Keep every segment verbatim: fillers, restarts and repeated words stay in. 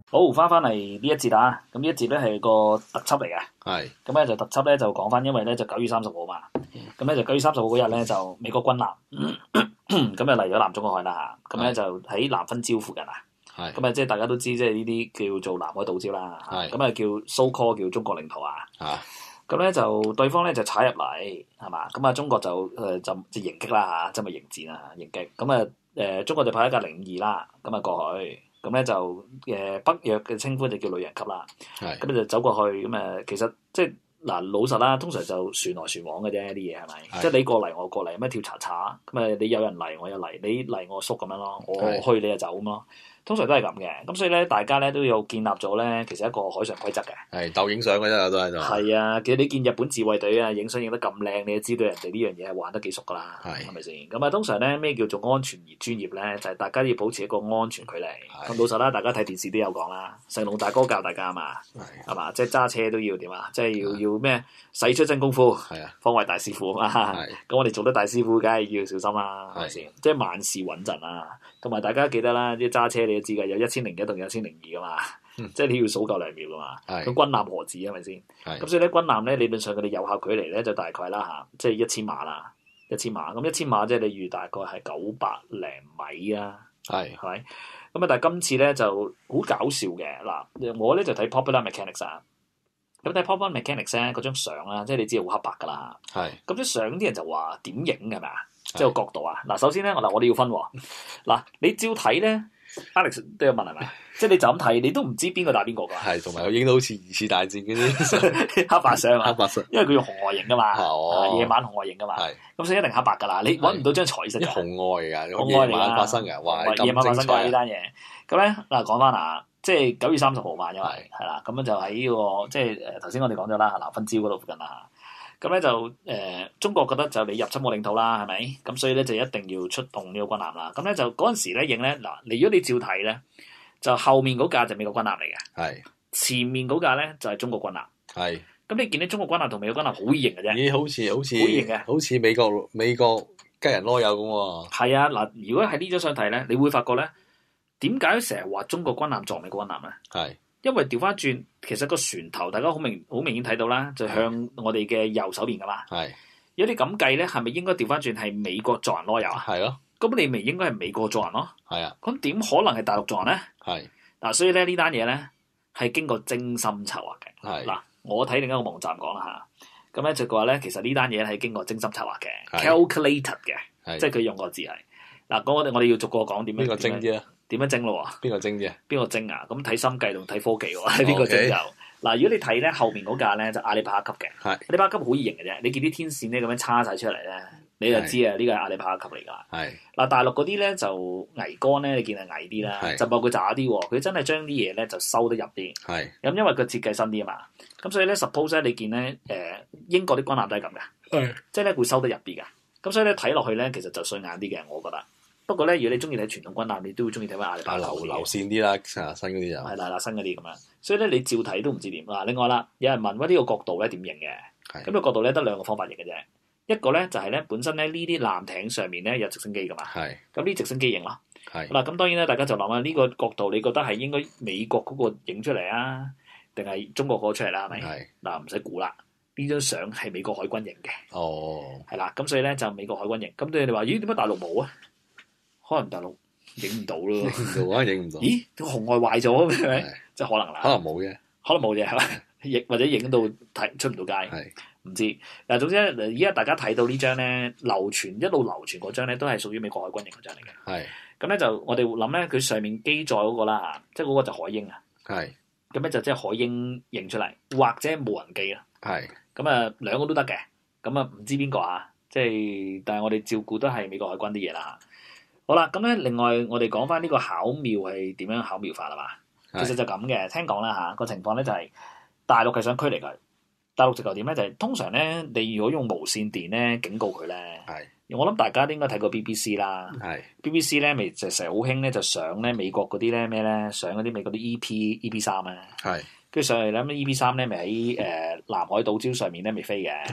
好，翻翻嚟呢一節啊，咁呢一節咧係個特輯嚟嘅， 係咁咧就特輯咧就講翻，因為咧就九月三十號嘛，咁咧就九月三十號嗰日咧就美國軍艦咁就嚟咗南中國海啦，咁咧就喺南分礁附近啊， 係咁啊即係大家都知，即係呢啲叫做南海島礁啦， 係咁啊叫 so call 叫中國領土啊， 啊咁咧就對方咧就踩入嚟係嘛，咁啊中國就誒就即係迎擊啦嚇，即係咪迎戰啊迎擊，咁啊誒中國就派一架零二啦，咁啊過去。咁咧就誒北約嘅稱呼就叫旅人級啦，咁你就走過去，咁誒其實即係嗱老實啦，通常就船來船往嘅啫啲嘢係咪？即係你過嚟我過嚟，咩跳查查，咁誒你有人嚟我有嚟，你嚟我縮咁樣咯，我去你就走咁咯，通常都係咁嘅。咁所以咧大家咧都有建立咗咧，其實一個海上規則嘅。 係鬥影相嘅啫，都喺度。 係啊，其實你見日本自衛隊啊，影相影得咁靚，你就知道人哋呢樣嘢係玩得幾熟噶啦，係咪先？咁啊，通常咧咩叫做安全而專業咧？就係、是、大家要保持一個安全距離。咁老實啦，大家睇電視都有講啦，成龍大哥教大家啊嘛，係嘛？即係揸車都要點啊？即係要要咩？使出真功夫，方為大師傅啊嘛。咁我哋做得大師傅，梗係要小心啦，係咪先？即係萬事穩陣啊！同埋大家記得啦，啲揸車你都知㗎，有一千零一同有一千零二噶嘛。嗯、即係你要數夠兩秒噶嘛，咁是軍艦何止係咪先？咁所以咧軍艦咧理論上佢哋有效距離咧就大概啦嚇，即係一千碼啦，一千碼咁一千碼即係你預大概係九百零米啊，係係咪？咁啊但係今次咧就好搞笑嘅嗱，我咧就睇 Popular Mechanics 啊，咁睇 Popular Mechanics 咧嗰張相啦，即係你知好黑白噶啦，係咁啲相啲人就話點影係咪啊？即係個角度啊嗱，首先咧嗱我哋要分喎嗱，你照睇咧 Alex 都有問係咪？即係你就咁睇，你都唔知邊個打邊個㗎。係， 同埋佢影到好似二次大戰嗰啲黑白相啊， 黑白相， 因為佢用紅外影㗎嘛， 哦、 夜晚紅外影㗎嘛，咁所以一定黑白㗎啦。你揾唔到張彩色嘅。 紅外㗎， 紅外嚟㗎。夜晚發生㗎，哇！ 夜晚發生㗎呢單嘢。咁咧嗱，講翻啊，即係九月三十號嘛，因為係啦，咁樣就喺呢、這個即係誒頭先我哋講咗啦，南分礁嗰度附近啦。咁咧就誒、呃，中國覺得就你入侵我領土啦，係咪？咁所以咧就一定要出動呢個軍艦啦。咁咧就嗰陣時咧影咧嗱，如果你照睇咧。就後面嗰架就美國軍艦嚟嘅，係是前面嗰架咧就係、是、中國軍艦，係咁你見到中國軍艦同美國軍艦好型嘅啫， 咦？好似好似好型嘅， 好似美國美國雞人囉柚咁喎。係啊，嗱，如果喺呢張相睇咧，你會發覺咧，點解成日話中國軍艦撞美國軍艦咧？係是因為調翻轉，其實個船頭大家好明好明顯睇到啦，就向我哋嘅右手邊噶嘛。係如果你咁計咧，係咪應該調翻轉係美國撞人囉柚啊？係咯。咁你咪應該係美國撞人咯，係啊，咁點可能係大陸撞人咧？係嗱，所以咧呢單嘢咧係經過精心策劃嘅。係嗱，我睇另一個網站講啦嚇，咁咧就話咧，其實呢單嘢係經過精心策劃嘅 ，calculated 嘅，即係佢用個字係嗱，咁我哋我哋要逐個講點樣。邊個精啲啊？點樣精咯？邊個精啲啊？邊個精啊？咁睇心計同睇科技喎，邊個精就嗱。如果你睇咧後面嗰架咧就阿里巴巴級嘅，阿里巴巴級好型嘅啫，你見啲天線咧咁樣叉晒出嚟咧。你就知啊，呢個係阿里巴巴級嚟㗎。係嗱，大陸嗰啲咧就桅杆咧，你見係矮啲啦，就冇佢渣啲喎。佢真係將啲嘢咧就收得入啲。係咁，因為佢設計新啲啊嘛。咁所以咧，suppose 咧，你見咧，誒英國啲軍艦都係咁嘅。係即係咧會收得入啲㗎。咁所以咧睇落去咧，其實就順眼啲嘅，我覺得。不過咧，如果你中意睇傳統軍艦，你都會中意睇翻阿里巴巴流流線啲啦，新嗰啲就係啦，嗱新嗰啲咁樣。所以咧，你照睇都唔知點嗱。另外啦，有人問喂，呢個角度咧點影嘅？咁個角度咧得兩個方法影嘅啫。一個咧就係、是、咧本身咧呢啲艦艇上面咧有直升機噶嘛，係咁呢直升機影咯，係嗱咁當然咧大家就諗下呢個角度你覺得係應該美國嗰個影出嚟啊，定係中國嗰個出嚟啦係咪？係嗱唔使估啦，呢張相係美國海軍影嘅，哦係啦，咁所以咧就美國海軍影，咁對你哋話咦點解大陸冇啊？可能大陸影唔到咯，影唔到啊影唔到，咦個紅外壞咗係咪？即係可能啦，可能冇嘅，可能冇嘅係咪？影或者影到睇出唔到街。係。唔知嗱，總之咧，而家大家睇到呢張咧，流傳一路流傳嗰張咧，都係屬於美國海軍影嗰張嚟嘅。係咁咧，就我哋諗咧，佢上面基載嗰個啦，即係嗰個就海鷹啊。係咁咧，就即係海鷹影出嚟，或者無人機啦。係咁啊，兩個都得嘅。咁啊，唔知邊個啊？即係但係我哋照顧都係美國海軍啲嘢啦。好啦，咁咧，另外我哋講翻呢個巧妙係點樣巧妙法啊嘛？其實就咁嘅，聽講啦嚇個情況咧就係大陸係想驅離佢。大陸直頭點咧？就係、是、通常咧，你如果用無線電咧警告佢咧，係是我諗大家都應該睇過 B B C 啦。係是 B B C 咧，咪就成日好興咧，就上咧美國嗰啲咧咩咧，上嗰啲美國啲 E P E P 三啊。係跟住上嚟咧，E P 三咧咪喺誒南海島礁上面咧未飛嘅。係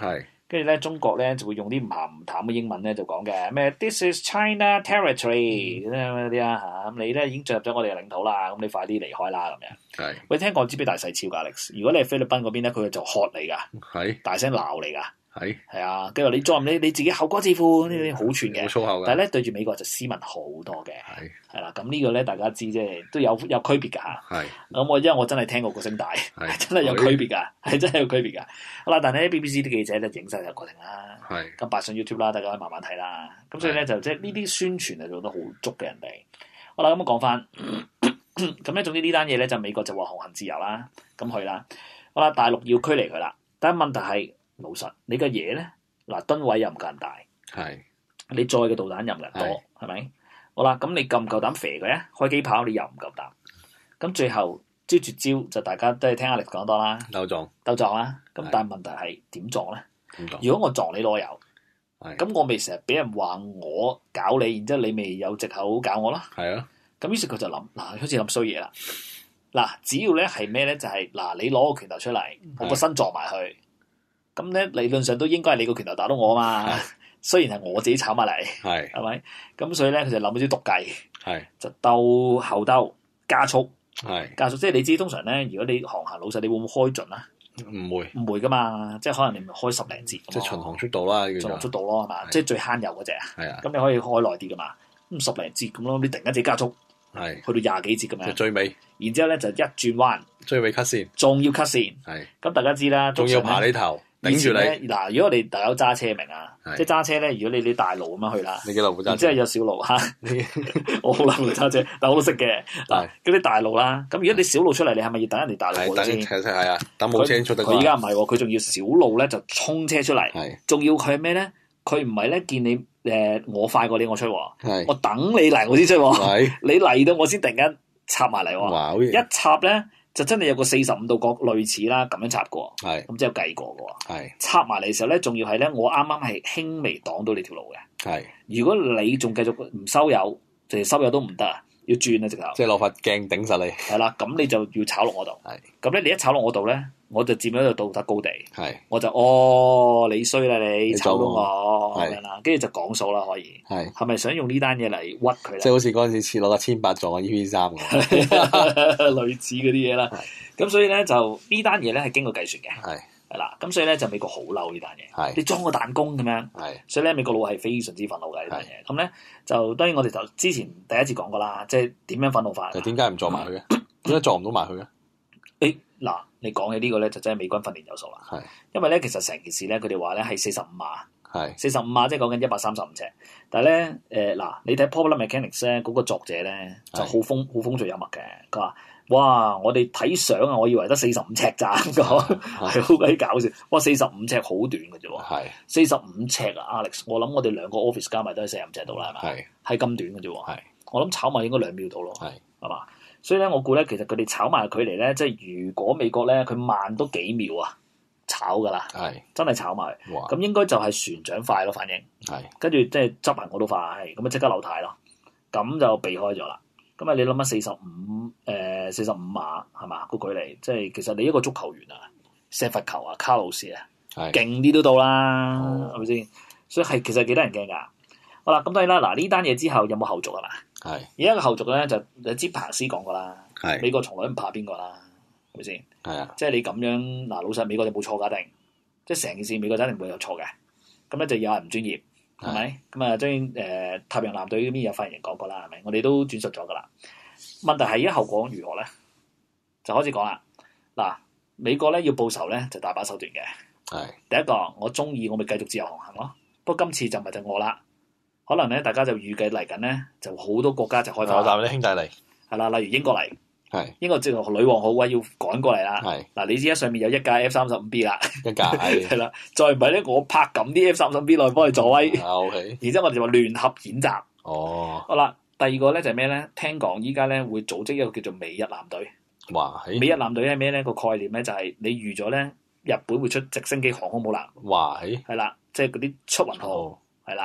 跟住咧中國咧就會用啲唔鹹唔淡嘅英文咧就講嘅咩 This is China territory 嗰啲啊嚇，咁你咧已經進入咗我哋嘅領土啦，咁你快啲離開啦咁樣。 係。 喂，聽講知唔知大細超㗎 Alex？如果你係菲律賓嗰邊咧，佢就喝你㗎， 係。 大聲鬧你㗎。 係係啊，跟住你再唔你你自己後果自負呢啲好串嘅， 冇粗口嘅。 但係咧對住美國就斯文好多嘅， 係係啦。咁呢個咧大家知即係都有有區別㗎嚇。 係。 咁我因為我真係聽過個聲大，係真係有區別㗎，係真係有區別㗎。好啦，但係咧 B B C 啲記者咧影晒個過程啦， 係咁擺上 YouTube 啦，大家可以慢慢睇啦。咁所以咧就即係呢啲宣傳係做得好足嘅人哋。好啦，咁講翻，咁咧總之呢單嘢咧就美國就話航行自由啦，咁去啦。好啦，大陸要驅離佢啦，但係問題係老實，你嘅嘢咧。嗱，噸位又唔夠人大， 係你載嘅導彈又唔夠人多，係咪？好啦，咁你夠唔夠膽射佢啊？開機炮你又唔夠膽，咁最後招絕招就大家都係聽阿力講多啦， 鬥撞鬥撞啦。咁但係問題係點撞咧？ 撞如果我撞你攞油，咁我咪成日俾人話我搞你，然之後你咪有藉口搞我咯。 係啊， 咁於是佢就諗嗱，開始諗衰嘢啦。嗱，只要咧係咩咧，就係、是、嗱，你攞個拳頭出嚟，我個身撞埋去。咁咧理論上都應該係你個拳頭打到我啊嘛，雖然係我自己炒埋嚟，係係咪？咁所以咧佢就諗咗啲毒計，係就兜後兜加速，係加速。即係你知通常咧，如果你航行老實，你會唔會開盡啊？唔會，唔會噶嘛。即係可能你咪開十零節，即係巡航速度啦，巡航速度咯係嘛？即係最慳油嗰隻啊。係啊。咁你可以開耐啲噶嘛？咁十零節咁咯，你突然間自己加速，係去到廿幾節咁樣。最尾，然之後咧就一轉彎，最尾 cut 線，仲要 cut 線。係。咁大家知啦，仲要爬呢頭。頂住你嗱，如果我哋大家揸車明啊，即係揸車咧，如果你啲大路咁樣去啦，你幾耐冇揸車？即係有小路嚇，我好耐冇揸車，但我都識嘅嗱。嗰啲大路啦，咁如果你小路出嚟，你係咪要等人哋大路過先？係係啊，等冇車出得。佢而家唔係喎，佢仲要小路咧就衝車出嚟，仲要佢係咩咧？佢唔係咧見你誒我快過你我出喎，我等你嚟我先出喎，你嚟到我先突然間插埋嚟喎，一插咧。就真係有個四十五度角類似啦，咁樣插過，咁即係有計過嘅喎。插埋嚟嘅時候咧，仲要係咧，我啱啱係輕微擋到你條路嘅。如果你仲繼續唔收油，就收油都唔得啊，要轉啊直頭。即係攞塊鏡頂實你。係啦，咁你就要炒落我度。咁咧，你一炒落我度咧，我就佔咗一個道德高地。我就哦，你衰啦你，炒到我咁樣啦，跟住就講數啦，可以。係。係咪想用呢單嘢嚟屈佢咧？即係好似嗰陣時切攞個千八撞個 E P 三咁，類似嗰啲嘢啦。咁所以咧就呢單嘢咧係經過計算嘅。係。係啦，咁所以咧就美國好嬲呢單嘢。係。你裝個彈弓咁樣。係。所以咧美國佬係非常之憤怒嘅呢單嘢。咁咧就當然我哋就之前第一次講過啦，即係點樣憤怒法？就點解唔撞埋佢嘅？點解撞唔到埋佢嘅？誒嗱，你講嘅呢個咧就真係美軍訓練有素啦。係，因為咧其實成件事咧，佢哋話咧係四十五碼，係四十五碼，即係講緊一百三十五尺。但係咧誒嗱，你睇 Popular Mechanics 咧嗰個作者咧就好風好風趣幽默嘅。佢話：哇，我哋睇相啊，我以為得四十五尺咋，係好鬼搞笑。哇，四十五尺好短嘅啫喎，係四十五尺啊 ，Alex，我諗我哋兩個 office 加埋都係四十五尺度啦，係咪？係係咁短嘅啫喎，係我諗炒埋應該兩秒到咯，係係嘛？所以咧，我估咧，其實佢哋炒埋嘅距離咧，即係如果美國咧，佢慢都幾秒啊，炒噶啦，係真係炒埋。咁應該就係船長快咯，反應係跟住即係執行我都快，咁啊即刻扭軚咯，咁就避開咗啦。咁啊，你諗下四十五誒四十五碼係嘛個距離，即係其實你一個足球員啊，射罰球啊，卡路士啊，勁啲都到啦，係咪先？所以係其實幾得人驚㗎。好啦，咁當然啦，嗱呢單嘢之後有冇後續啊嘛？係而家嘅後續咧就你知彭斯講過啦，係美國從來都唔怕邊個啦，係咪先？係啊，即係你咁樣嗱，老實美國就冇錯㗎定，即係成件事美國就一定會有錯嘅。咁咧就有人唔專業，係咪？咁啊當然誒太平洋艦隊嗰邊有發言人講過啦，係咪？我哋都轉述咗㗎啦。問題係而家後果如何咧？就開始講啦。嗱，美國咧要報仇咧就大把手段嘅。係第一個，我中意我咪繼續自由航行咯。不過今次就唔係就我啦。可能咧，大家就預計嚟緊咧，就好多國家就開發。我帶啲兄弟嚟，係啦，例如英國嚟，係英國即係女王好威要趕過嚟啦。係嗱，你知啦，上面有一架 F 三十五 B 啦，一架係啦，再唔係咧，我拍咁啲 F 三十五 B 落去幫佢助威。啊 OK，然之後我哋就話聯合演習。哦，好啦，第二個咧就係咩咧？聽講依家咧會組織一個叫做美日艦隊。哇！美日艦隊係咩咧？個概念咧就係你預咗咧，日本會出直升機航空母艦。哇！係啦，即係嗰啲出雲號係啦。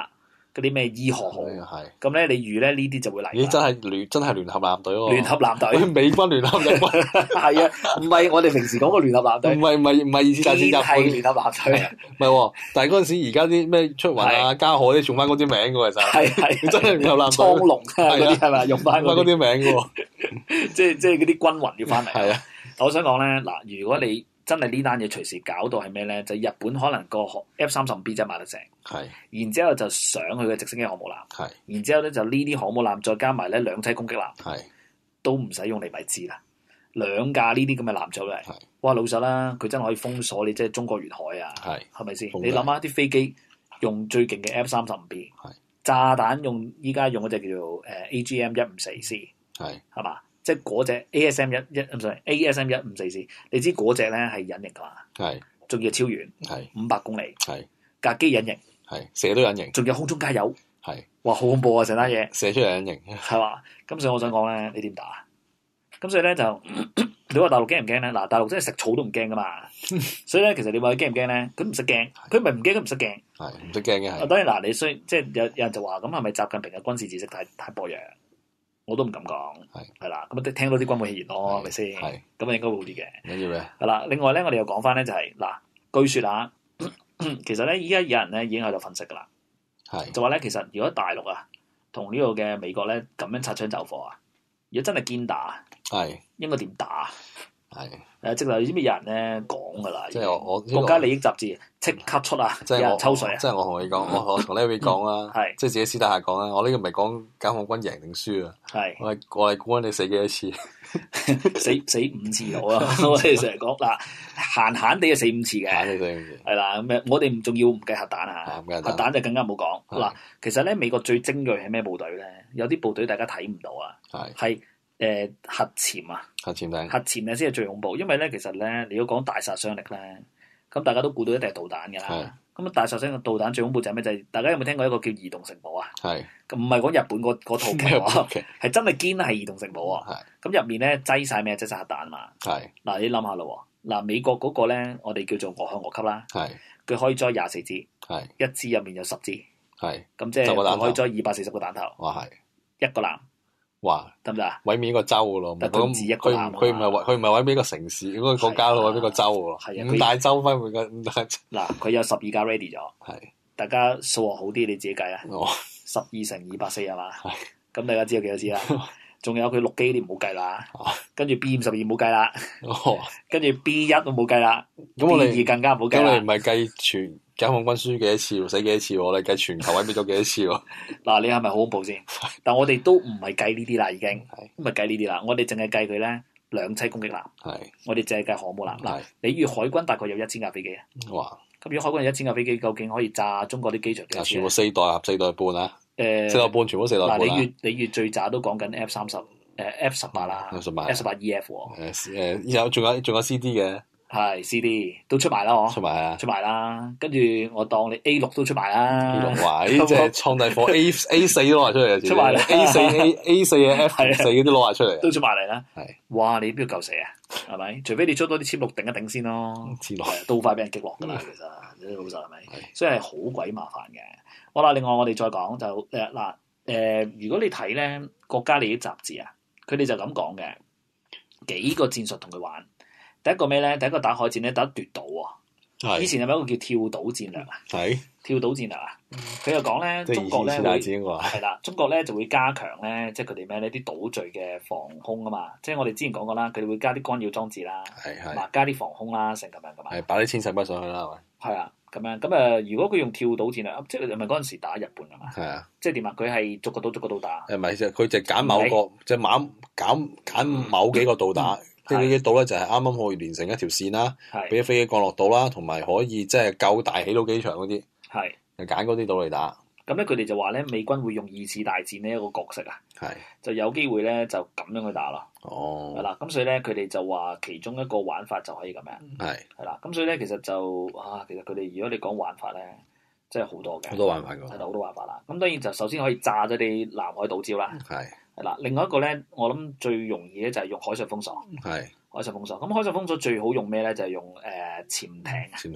嗰啲咩伊河號，咁咧你預咧呢啲就會嚟。 咦！真係聯真係聯合艦隊喎。 聯合艦隊， 美軍聯合艦隊。 係啊，唔係我哋平時講個聯合艦隊。 唔係唔係唔係二次大戰日本聯合艦隊。 唔係喎，但係嗰陣時而家啲咩出雲啊、嘉禾啲用翻嗰啲名嘅喎，其實。係係。真係聯合艦隊。蒼龍啊嗰啲係咪用翻嗰啲名嘅喎？即係即係嗰啲軍魂要翻嚟。係啊。我想講咧嗱，如果你真係呢單嘢隨時搞到係咩咧？就日本可能個 F 三十五 B 真係買得成，係。然之後就上去嘅直升機航母艦，係。然之後咧就呢啲航母艦再加埋咧兩棲攻擊艦，係。都唔使用厘米紙啦，兩架呢啲咁嘅艦出嚟，哇老實啦，佢真係可以封鎖你即係中國沿海啊，係。係咪先？你諗下啲飛機用最勁嘅 F 三十五 B，係。炸彈用依家用嗰隻叫做誒 A G M 一五四 C，係。係嘛？即係嗰隻 A S M 一一唔係 A S M 一五四 C， 你知嗰隻咧係隱形噶嘛？係，仲要超遠，係五百公里，係架機隱形，係射都隱形，仲有空中加油，係哇好恐怖啊！成單嘢射出嚟隱形，係嘛？咁所以我想講咧，你點打？咁所以咧就你話大陸驚唔驚咧？嗱，大陸真係食草都唔驚噶嘛，所以咧其實你話佢驚唔驚咧？佢唔識驚，佢唔係唔驚，佢唔識驚，係唔識驚嘅係。當然嗱，你雖即係有有人就話咁係咪習近平嘅軍事知識太太薄弱？我都唔敢講，係係啦，咁啊聽到啲軍會戲言咯，係咪先？係咁啊，應該會好啲嘅。緊要咩？係啦，另外咧，我哋又講翻咧，就係嗱，據說啊，其實咧，依家有人咧已經喺度分析噶啦，係就話咧，其實如果大陸啊同呢個嘅美國咧咁樣擦槍走火啊，如果真係堅打，係應該點打？係誒，即係你知唔知有人咧講噶啦？即係我我國家利益雜誌即刻出啊！即係我抽水啊！即係我同你講，我我同呢位講啦，係即係自己私底下講啦。我呢個唔係講解放軍贏定輸啊！係我係我係估緊你死幾多次？死死五次到啊！我哋成日講嗱，閒閒地啊死五次嘅，閒閒地死五次係啦。咁誒，我哋唔仲要唔計核彈啊！核彈就更加唔好講嗱。其實咧，美國最精鋭係咩部隊咧？有啲部隊大家睇唔到啊，係係。誒、呃、核潛啊，核潛艇，核潛咧先係最恐怖，因為咧其實咧，你要講大殺傷力咧，咁大家都估到一定係導彈㗎啦。咁啊大殺傷嘅導彈最恐怖就係咩？就係、是、大家有冇聽過一個叫移動城堡啊？係，咁唔係講日本嗰套劇喎，係真係堅係移動城堡啊。係，咁入面咧擠晒咩？擠晒核彈嘛。係，嗱你諗下咯，嗱美國嗰個咧，我哋叫做俄向俄級啦。係，佢可以裝廿四支。係，一支入面有十支。係，咁即係佢可以裝二百四十個彈頭。哇係，一個艦。哇，得唔得啊？毀滅一個州噶咯，咁佢佢唔係佢唔係毀滅一個城市，嗰個國家咯，毀滅一個州噶咯，五大洲分每個五大。嗱，佢有十二架 ready 咗，係大家數學好啲，你自己計啊。哦，十二乘二百四係嘛？係，咁大家知道幾多支啦？仲有佢陸基啲唔好計啦，跟住 B 五十二唔好計啦，跟住 B 一都冇計啦，B 二更加唔好計啦。咁你唔係計全解放軍輸幾多次，死幾多次？我哋計全球毀滅咗幾多次喎？嗱，你係咪好恐怖先？但我哋都唔係計呢啲啦，已經唔係計呢啲啦。我哋淨係計佢咧兩棲攻擊艦，係我哋淨係計航母艦。嗱，你預海軍大概有一千架飛機啊？哇！咁如果海軍有一千架飛機，究竟可以炸中國啲機場幾多次？全部四代合四代半啊！誒，四代半全部四代半啦。嗱，你越你越最渣都講緊 F 三十，誒 F 十八啦，F 十八 E F 喎。誒誒，有仲有仲有 C D 嘅。係 C D 都出埋啦，嗬。出埋啊！出埋啦，跟住我當你 A 六都出埋啦。A 六哇，呢隻創大火 A A 四都攞出嚟，出埋啦。A 四 A A 四嘅 F 四嗰啲攞埋出嚟，都出埋嚟啦。係。哇！你邊度夠死啊？係咪？除非你出多啲殲六頂一頂先咯。殲六係都快俾人擊落㗎啦，其實老實係咪？所以係好鬼麻煩嘅。好啦，另外我哋再講就誒嗱誒，如果你睇咧國家利益雜誌啊，佢哋就咁講嘅幾個戰術同佢玩。第一個咩咧？第一個打海戰咧，打奪島喎。以前係咪一個叫跳島戰略啊？係跳島戰略啊！佢又講咧，中國咧會係啦，中國咧就會加強咧，即係佢哋咩呢啲島嶼嘅防空啊嘛。即係我哋之前講過啦，佢哋會加啲干擾裝置啦，係係，加啲防空啦，成咁樣噶嘛。係擺啲千世筆上去啦，係咪？係啊，咁樣咁誒，如果佢用跳島戰略，即係咪嗰陣時打日本啊嘛？係啊，即係點啊？佢係逐個島逐個島打。誒唔係，其實佢就揀某個，即係揀揀揀某幾個島打。即係呢啲島咧，就係啱啱可以連成一條線啦，俾啲飛機降落到啦，同埋可以即係夠大起到機場嗰啲，係就揀嗰啲島嚟打。咁咧，佢哋就話咧，美軍會用二次大戰呢一個角色啊，係就有機會咧就咁樣去打咯。哦，係啦，咁所以咧，佢哋就話其中一個玩法就可以咁樣，係係啦。咁所以咧，其實就啊，其實佢哋如果你講玩法咧，真係好多嘅，好多玩法㗎，係啦，好多玩法啦。咁當然就首先可以炸咗啲南海島礁啦，係。係啦，另外一個咧，我諗最容易咧就係用海上封鎖。係海上封鎖，咁海上封鎖最好用咩咧？就係用誒潛艇。潛艇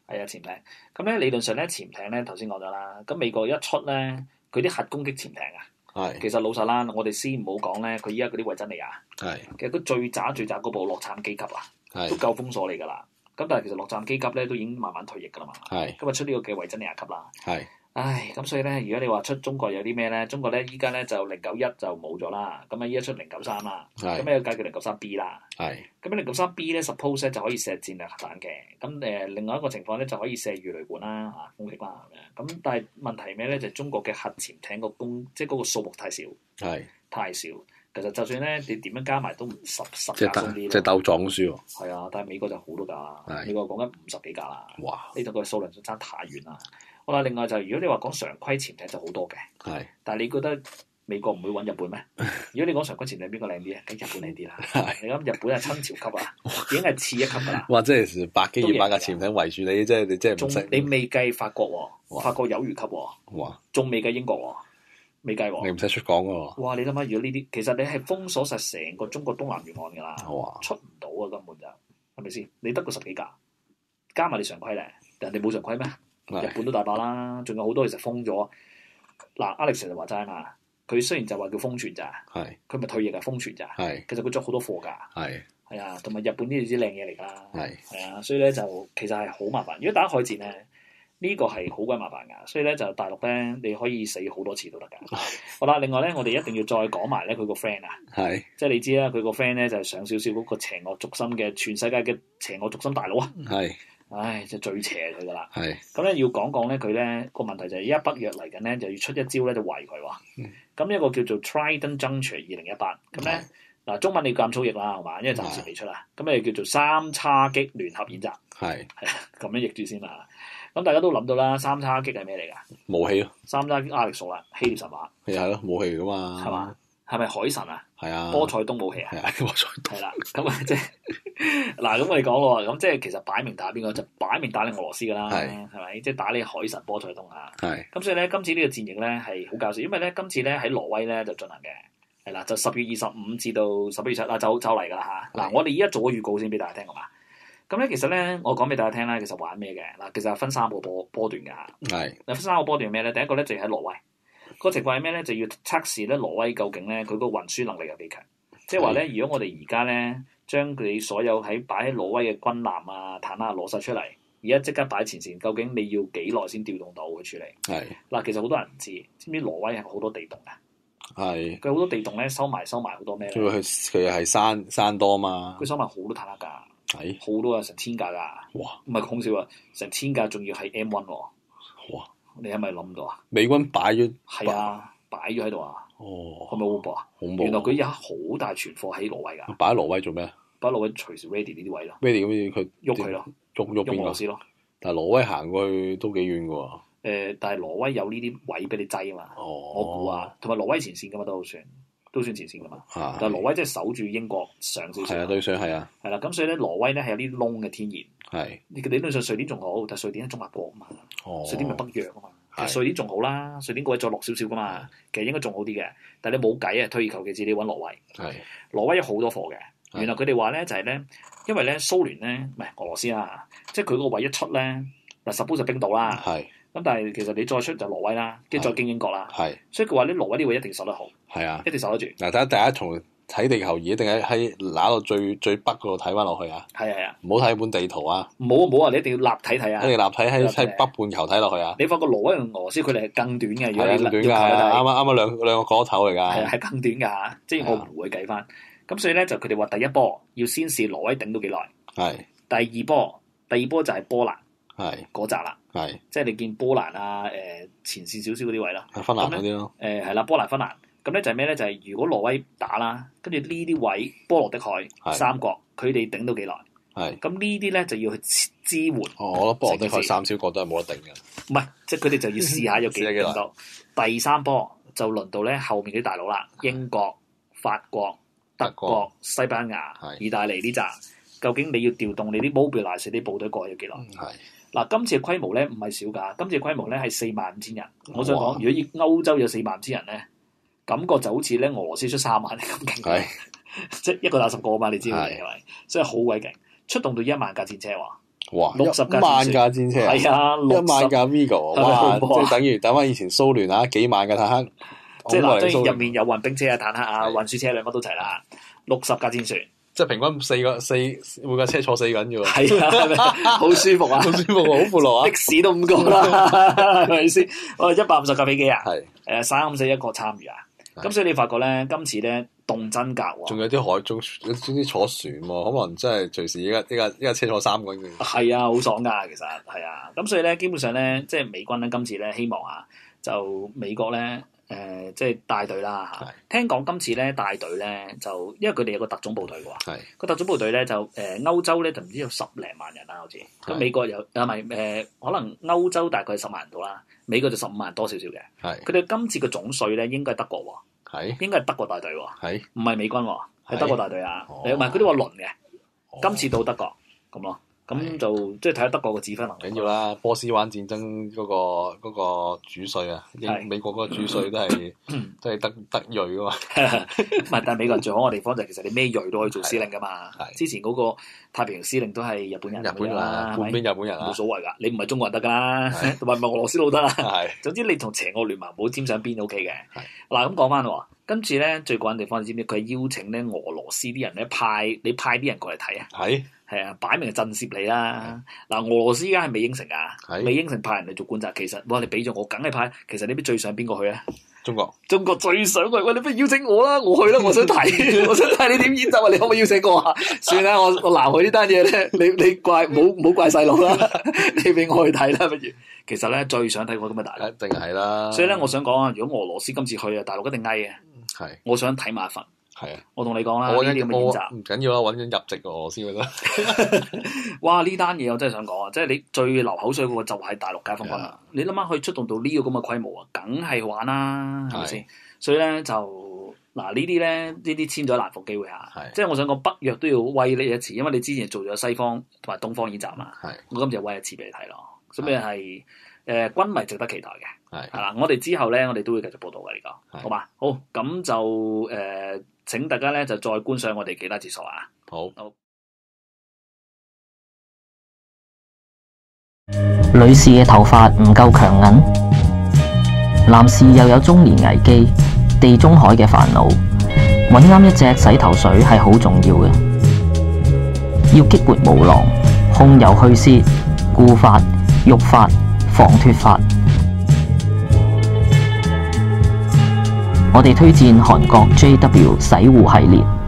係啊，潛艇。咁咧理論上咧，潛艇咧頭先講咗啦。咁美國一出咧，佢啲核攻擊潛艇啊， 係其實老實啦，我哋先唔好講咧，佢依家嗰啲維珍尼亞， 係其實佢最渣最渣嗰部洛杉磯級啊，都夠封鎖你㗎啦。咁但係其實洛杉磯級咧都已經慢慢退役㗎啦嘛。係今日出呢個嘅維珍尼亞級啦。係。唉，咁所以咧，如果你話出中國有啲咩咧，中國咧依家咧就零九一就冇咗啦，咁啊依家出零九三啦，咁啊有計叫零九三 B 啦，咁零九三 B 咧 suppose 咧就可以射戰略核彈嘅，咁誒、呃、另外一個情況咧就可以射魚雷管啦，啊攻擊啦咁樣，咁但係問題係咩咧？就係、中國嘅核潛艇個攻，即係嗰個數目太少，係太少。其實就算咧你點樣加埋都十十架鬆啲， 即係鬥撞輸喎。 係啊，但係美國就好多架啦，美國講緊五十幾架啦，哇！呢度個數量就差太遠啦。好啦，另外就係、如果你話講常規潛艇就好多嘅，係，但係你覺得美國唔會揾日本咩？如果你講常規潛艇邊個靚啲啊？梗日本靚啲啦。你諗日本係清朝級啊，已經係次一級㗎啦。 哇！即係百幾二百架潛艇圍住你，即係你即係唔識。 你未計法國喎，法國有餘級喎，哇！仲未計英國喎，未計喎。 你唔使出港㗎喎。 哇！你諗下，如果呢啲，其實你係封鎖晒成個中國東南沿岸㗎啦，出唔到啊根本就係咪先？你得個十幾架，加埋你常規咧，人哋冇常規咩？日本都大把啦，仲有好多其實封咗。嗱 ，Alex 就話齋嘛，佢雖然就話叫封存咋，佢咪退役啊封存咋，其實佢做好多貨㗎，係啊，同埋日本呢啲靚嘢嚟㗎啦，係啊，所以咧就其實係好麻煩。如果打海戰咧，呢、呢個係好鬼麻煩㗎，所以咧就大陸咧你可以死好多次都得㗎。好啦，另外咧我哋一定要再講埋咧佢個 friend 啊，即係你知啦，佢個 friend 咧就係上少少嗰個邪惡軸心嘅全世界嘅邪惡軸心大佬啊。唉，就最邪佢噶啦。係咁咧，要講講咧，佢咧個問題就係依家北約嚟緊咧，就要出一招咧，就圍佢喎。咁、嗯、一個叫做 Trident Juncture 二零一八，咁咧嗱中文你監粗譯啦，係嘛？因為暫時未出啦。咁誒叫做三叉戟聯合演習。係係咁樣譯住先啦。咁大家都諗到啦，三叉戟係咩嚟㗎？武器咯。三叉戟亞力數啦，希臘神話。係係咯，武器嚟㗎嘛。係嘛？係咪海神啊？係啊，波塞冬武器啊，係啊，波塞冬係啦，咁啊即係嗱，咁我哋講咯，咁即係其實擺明打邊個，就擺明打你俄羅斯噶啦，係咪？即係打你海神波塞冬啊，係。咁所以咧，今次呢個戰役咧係好搞笑，因為咧今次咧喺挪威咧就進行嘅，係啦，就十月二十五至到十一月七嗱就就嚟噶啦嚇。嗱，我哋而家做個預告先俾大家聽好嘛。咁咧其實咧，我講俾大家聽咧，其實玩咩嘅嗱，其實分三個波波段㗎嚇，係。嗱分三個波段咩咧？第一個咧就係喺挪威。個情況係咩咧？就要測試咧，挪威究竟咧佢個運輸能力有幾強？即係話咧，如果我哋而家咧將佢所有喺擺喺挪威嘅軍艦啊、坦克攞晒出嚟，而家即刻擺前線，究竟你要幾耐先調動到去處理？係嗱，其實好多人唔知，知唔知挪威係好多地洞嘅？係佢好多地洞咧，收埋收埋好多咩咧？佢佢係山山多嘛？佢收埋好多坦克㗎，係好多啊，成千架㗎。哇！唔係講笑啊，成千架仲要係 M 一 喎。哇！你係咪諗到啊？美軍擺咗係啊，擺咗喺度啊！哦，係咪好恐怖啊？恐怖！原來佢有好大存貨喺挪威㗎。擺喺挪威做咩？擺喺挪威隨時 ready 呢啲位咯。ready 咁佢喐佢咯，喐喐邊個先咯？但係挪威行過去都幾遠㗎喎。誒、呃，但係挪威有呢啲位俾你擠啊嘛。哦，我估啊，同埋挪威前線㗎嘛都算，都算前線㗎嘛。啊、但係挪威即係守住英國上少少。係啊，對上係啊。係啦，咁所以咧，挪威咧係有啲窿嘅天然。係。你理論上瑞典仲好，但係瑞典係中立國啊嘛。哦。瑞典咪北約啊嘛。其實瑞典仲好啦，瑞典嗰位再落少少噶嘛，其實應該仲好啲嘅。但係你冇計啊，退而求其次，你揾挪威。係。挪威有好多貨嘅。原來佢哋話咧就係、是、咧，因為咧蘇聯咧唔係俄羅斯啦，即係佢嗰個位一出咧嗱，suppose 就冰島啦。係。咁但係其實你再出就挪威啦，跟住再經英國啦。係。所以佢話咧挪威呢位一定守得好。係啊。一定守得住。嗱，大家大家從睇地球儀一定喺喺揦到最最北嗰度睇翻落去啊！係啊係啊，唔好睇本地圖啊！唔好唔好啊！你一定要立體睇啊！一定立體喺喺北半球睇落去啊！你發覺挪威同俄羅斯佢哋係更短嘅，如果你更短㗎，啱啱啱啱兩兩個角頭嚟㗎。係係更短㗎嚇，即係我唔會計翻。咁所以咧就佢哋話第一波要先試挪威頂到幾耐。係。第二波，第二波就係波蘭。係。嗰扎啦。係。即係你見波蘭啊，誒前線少少嗰啲位啦。芬蘭嗰啲咯。誒係啦，波蘭芬蘭。咁咧就係咩咧？就係、是、如果挪威打啦，跟住呢啲位波羅的海三國，佢哋頂到幾耐？係。咁呢啲咧就要去支援。哦，我覺得波羅的海三小國都係冇得頂嘅。唔係，即係佢哋就要試下有幾頂到。第三波就輪到咧後面啲大佬啦，英國、法國、德國、德國西班牙、意大利呢扎，究竟你要調動你啲 mobilize 啲部隊過去要幾耐？係。嗱，今次嘅規模咧唔係少㗎，今次嘅規模咧係四萬五千人。我想講，如果以歐洲有四萬五千人咧。感覺就好似咧俄羅斯出三萬咁勁，即係一個打十個啊嘛，你知道係咪？所以好鬼勁，出動到一萬架戰車喎。 哇！ 六十架萬架戰車， 係啊， 一萬架 Vigo， 哇！即係等於等翻以前蘇聯啊，幾萬嘅坦克， 即係嗱，當然入面有運兵車啊、坦克啊、運輸車輛乜都齊啦，六十架戰船， 即係平均四個四每架車坐四個人嘅喎， 係啊，好舒服啊， 好舒服啊，好闊落啊， 的士都唔夠啦，係咪先？我哋一百五十架飛機啊， 係誒三四一個參與啊，咁所以你發覺咧，今次咧動真格喎， 仲有啲海中有啲坐船喎，可能真係隨時依家依家依架車坐三個人嘅。 係啊，好爽㗎，其實係啊，咁所以咧，基本上咧，即係美軍咧，今次咧，希望啊，就美國咧。誒、呃，即係帶隊啦嚇。聽講今次咧帶隊咧，就因為佢哋有個特種部隊嘅喎。個特種部隊咧就誒、呃、歐洲咧就唔知有十零萬人啦，好似。咁美國有啊咪誒，可能歐洲大概十萬人到啦，美國就十五萬多少少嘅。佢哋今次嘅總帥咧應該係德國喎。係。應該係德國帶隊喎。唔係美軍喎，係德國帶隊啊。唔係佢都話輪嘅。哦、今次到德國咁咯。咁就即係睇下德國嘅指揮能力。緊要啦，波斯灣戰爭嗰、嗰個嗰個主帥啊，英美國嗰個主帥都係都係德德裔噶嘛。唔係，但係美國人最好嘅地方就係其實你咩裔都可以做司令噶嘛。之前嗰個太平洋司令都係日本人，日本人啦，半邊日本人啊，冇所謂㗎。你唔係中國人得㗎啦，同埋唔係俄羅斯佬得啦。係，總之你同邪惡聯盟冇沾上邊 O K 嘅。嗱咁講翻喎，今次咧最過癮地方你知唔知？佢係邀請咧俄羅斯啲人咧派你派啲人過嚟睇啊。係。係啊，擺明係震懾你啦！嗱，俄羅斯而家係未應承㗎，未應承派人嚟做觀察。其實，哇！你俾咗我，梗係派。其實你邊最想邊個去啊？中國，中國最想去。喂，你不如邀請我啦，我去啦！我想睇，我想睇你點演奏啊！你可唔可以邀請我啊？算啦，我我鬧佢呢單嘢咧，你你怪唔好唔好怪細路啦，你俾我去睇啦，不如。其實咧，最想睇我咁嘅大陸，一定係啦。所以咧，我想講啊，如果俄羅斯今次去啊，大陸一定翳嘅。係，我想睇埋一份。係啊，我同你講啦，呢啲咁嘅演習唔緊要啦，揾緊入籍俄羅斯咪得。哇！呢單嘢我真係想講啊，即係你最流口水嗰個就係大陸解放軍啦。你諗下佢出動到呢個咁嘅規模啊，梗係玩啦，係咪先？所以咧就嗱呢啲咧呢啲簽咗難復機會啊。即係我想講北約都要威呢一次，因為你之前做咗西方同埋東方演習嘛。我今次就威一次俾你睇咯，所以係誒軍迷值得期待嘅。係啦，我哋之後咧我哋都會繼續報導嘅呢個，好嘛？好，咁就誒。請大家咧就再觀賞我哋其他節數啊！好，好。 女士嘅頭髮唔夠強韌，男士又有中年危機、地中海嘅煩惱，揾啱一隻洗頭水係好重要嘅。要激活毛囊、控油去屑、固髮、育髮、防脫髮。我哋推薦韓國 J W 洗護系列。